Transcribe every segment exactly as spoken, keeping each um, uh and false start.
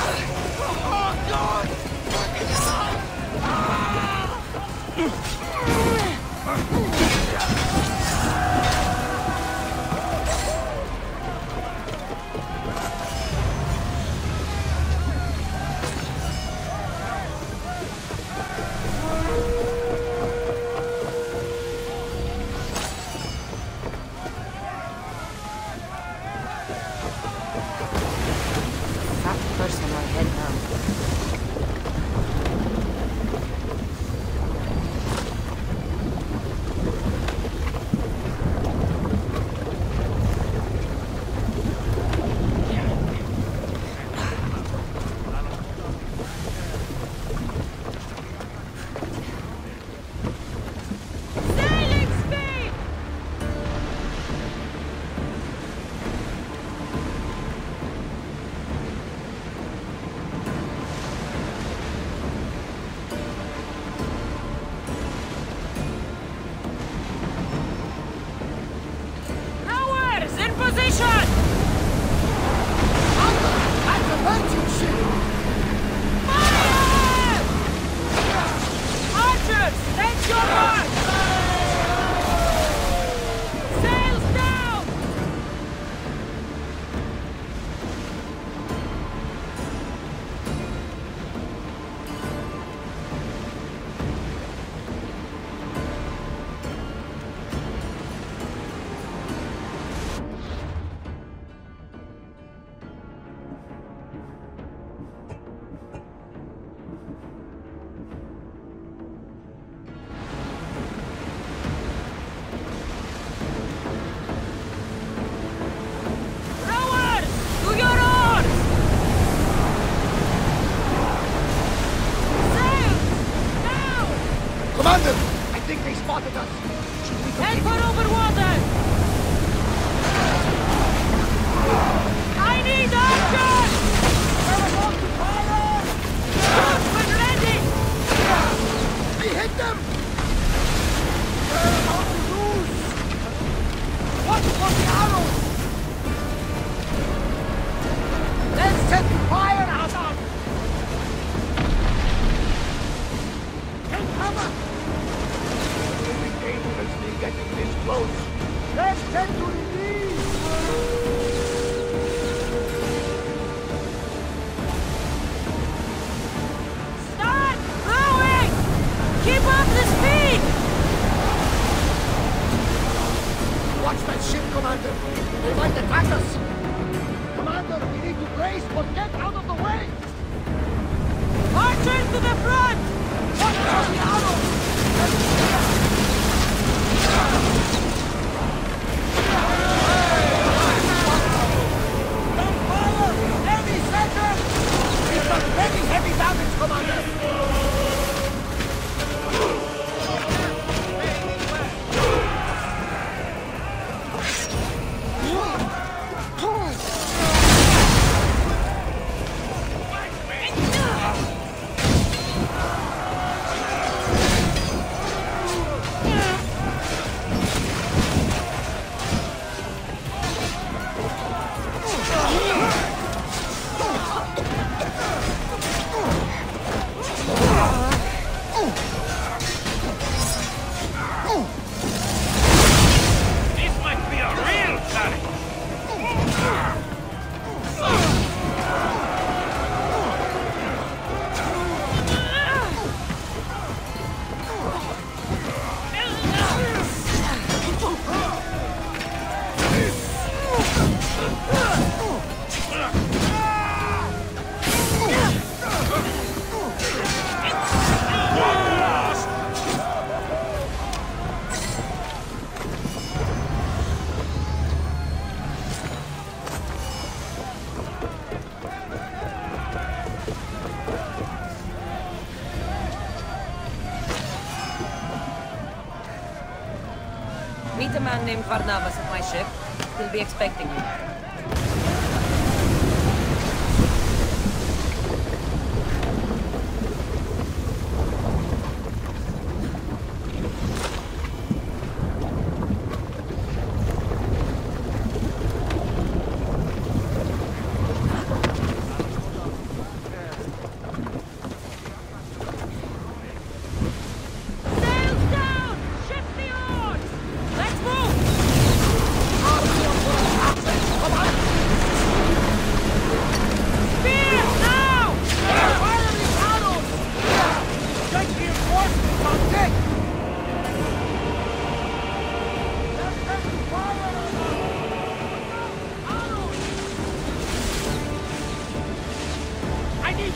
Meet a man named Varnavas at my ship. He'll be expecting you.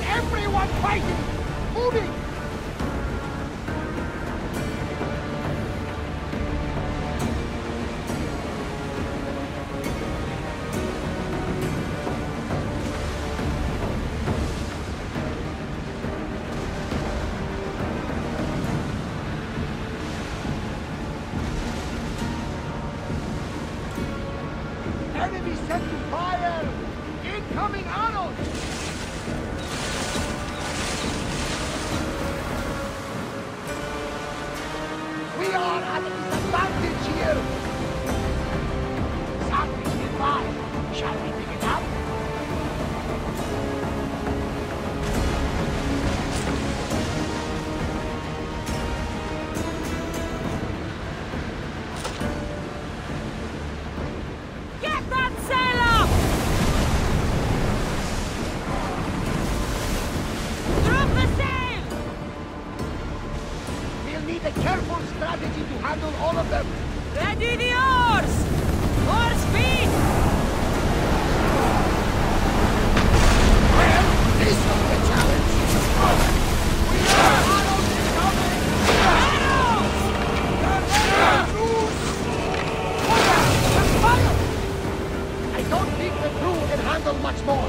Everyone fighting! Moving! Enemy set to fire! Incoming arrows! We are at a disadvantage here! Something nearby. Shall we pick it up? Get that sail up! Drop the sail! We'll need a careful strategy to handle all of them. Ready the oars! More speed! Well, this was the challenge. We are arrows incoming! Arrows! Fire! I don't think the crew can handle much more.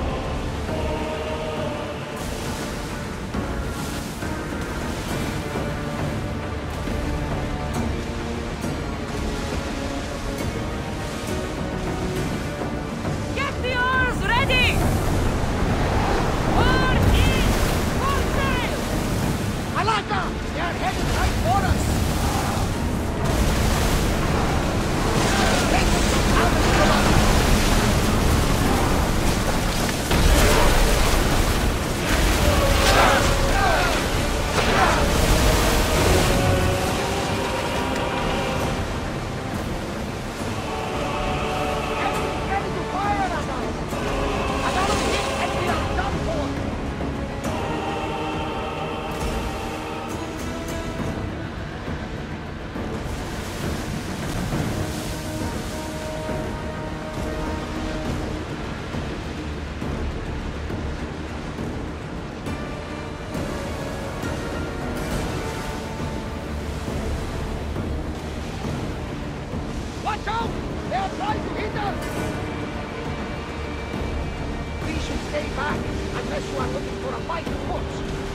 Get the oars ready! Oar in! Full sail! Alaka! They are headed right for us! Take them out of the water! Enemies ready to fire at us! Another hit and we are done for! Watch out! They are trying to hit us! We should stay back unless you are looking for a fight afoot.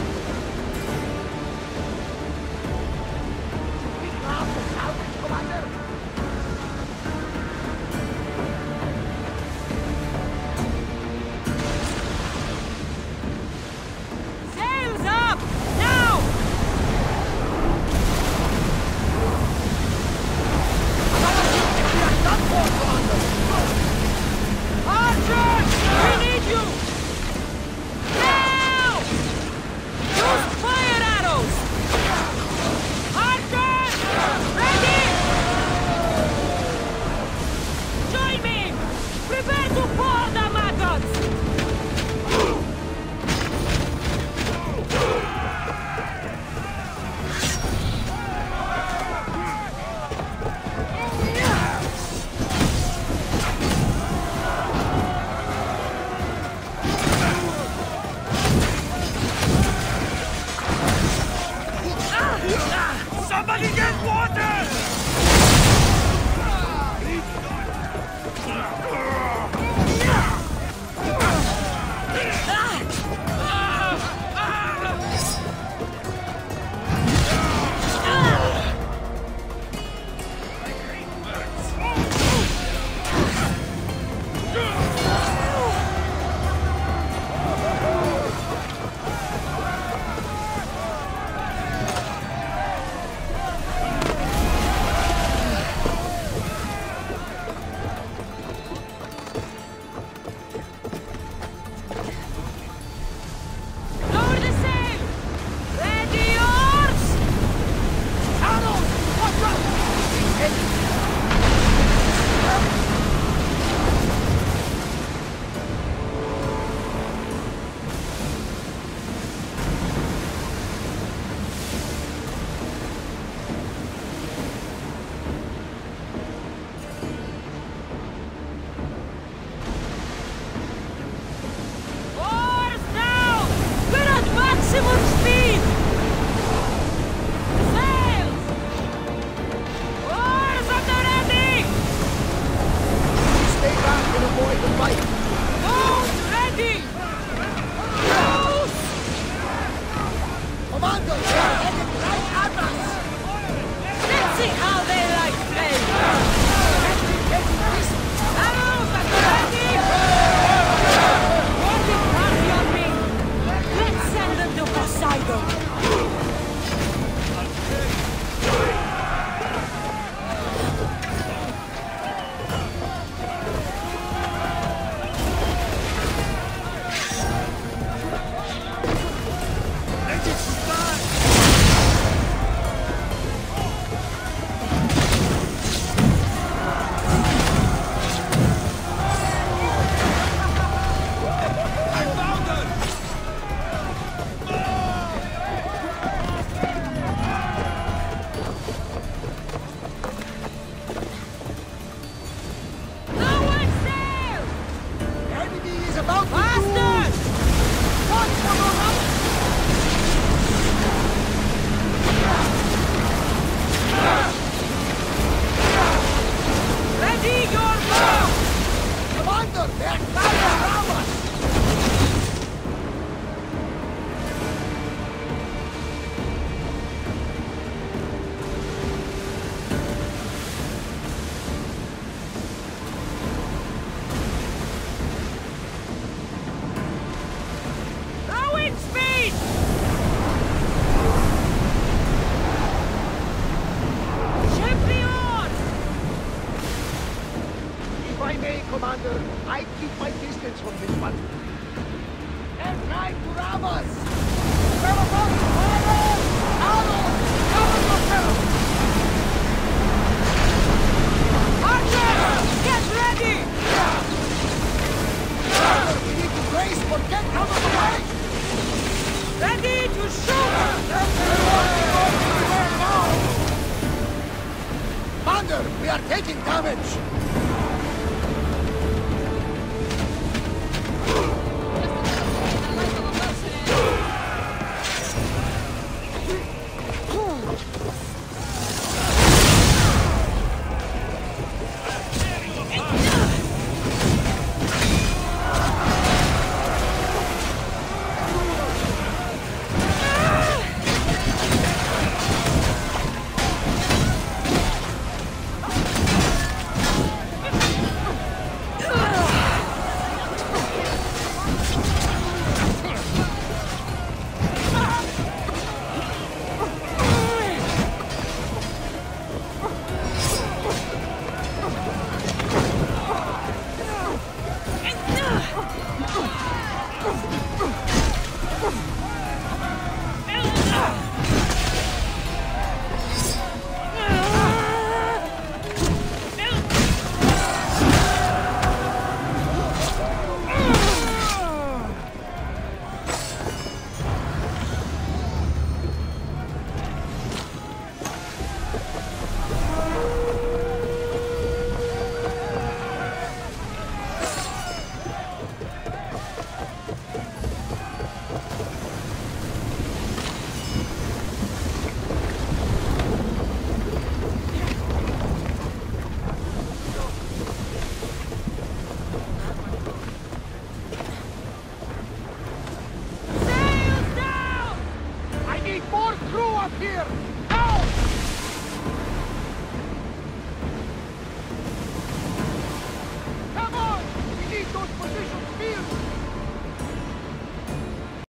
Should we grab the salvage, Commander? Sails up! Now! Another hit and we are done for, Commander! Archers! We need you! Now! Use fire arrows! Archers! Ready! Join me! Prepare to pour the maggots! Somebody get water! Speed! Champion! If I may, Commander, I keep my distance from this one. They're trying to rob us! Peloton, fire! Arrow! Cover yourself! Archer! Get ready! Commander, we need to brace for get out of the way! Ready to shoot! Commander, we are taking damage!